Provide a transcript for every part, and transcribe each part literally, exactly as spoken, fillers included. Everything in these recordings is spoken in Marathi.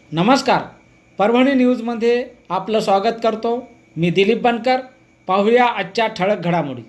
नमस्कार, परभणी न्यूजमध्ये आपलं स्वागत करतो। मी दिलीप बनकर। पाहूया आजच्या ठळक घडामोडी।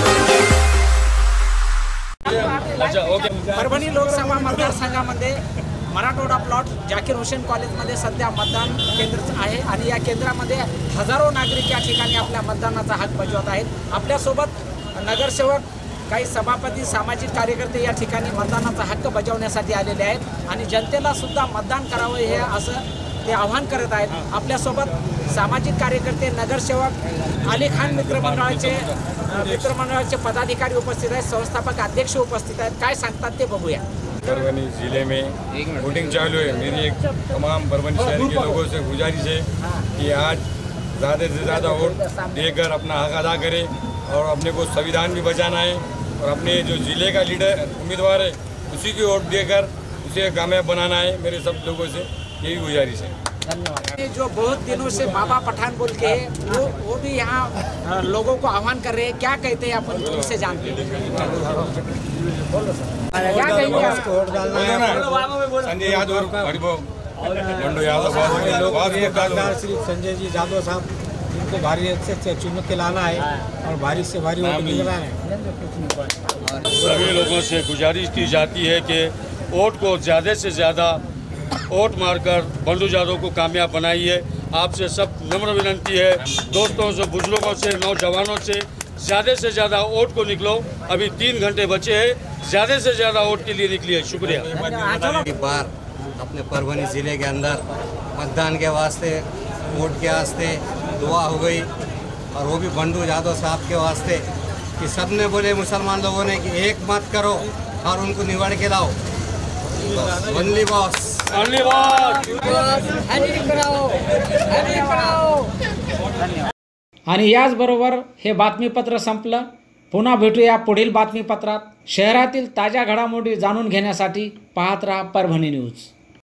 परभणी लोकसभा मतदारसंघामध्ये मराठवाडा प्लॉट जाकीर हुसेन कॉलेजमध्ये सध्या मतदान केंद्र आहे आणि या केंद्रामध्ये हजारो नागरिक या ठिकाणी आपल्या मतदानाचा हक बजावत आहेत। आपल्यासोबत नगरसेवक, काही सभापती, सामाजिक कार्यकर्ते या ठिकाणी मतदानाचा हक्क बजावण्यासाठी आलेले आहेत आणि जनतेला सुद्धा मतदान करावं हे असं ते आवाहन करत आहेत। आपल्यासोबत सामाजिक कार्यकर्ते, नगरसेवक, अली खान मित्रमंडळाचे मित्रमंडळाचे पदाधिकारी उपस्थित आहेत, संस्थापक अध्यक्ष उपस्थित आहेत। काय सांगतात ते बघूया। परभणी जिले में वोटिंग चालू है। मेरी एक तमाम परभणी शहर के लोगों से गुजारिश है कि आज ज़्यादा से ज़्यादा वोट देकर अपना हक अदा करें और अपने को संविधान भी बचाना है और अपने जो जिले का लीडर उम्मीदवार है उसी की वोट देकर उसे कामयाब बनाना है। मेरे सब लोगों से यही गुजारिश है। धन्यवाद। जो बहुत दिनों से बाबा पठान बोल के है, वो वो भी यहाँ लोगों को आह्वान कर रहे हैं। क्या कहते हैं अपन उनसे जानते हैं। क्या कहेंगे आपको? संजय यादव, बंडू यादव, श्री संजय जी यादव साहब, इनको भारी अच्छे से चुन के लाना है और भारी से भारी वोट मिलना है। सभी लोगों से गुजारिश की जाती है कि वोट को ज़्यादा से ज़्यादा वोट मारकर बंडू यादव को कामयाब बनाइए। आपसे सब नम्र विनती है, दोस्तों से, बुजुर्गों से, नौजवानों से ज़्यादा से ज़्यादा वोट को निकलो। अभी तीन घंटे बचे हैं, ज़्यादा से ज़्यादा वोट के लिए निकलिए। शुक्रिया। एक बार अपने परभणी ज़िले के अंदर मतदान के वास्ते, वोट के वास्ते दुआ हो गई और वो भी बंडू यादव साहब के वास्ते कि सबने बोले मुसलमान लोगों ने कि एक मत करो और उनको निवाड़ के लाओ। Only boss, only boss. आणि याचबरोबर हे बातमीपत्र संपलं। पुन्हा भेटूया पुढील बातमीपत्रात। शहरातील ताज्या घडामोडी जाणून घेण्यासाठी पाहत रहा परभणी न्यूज।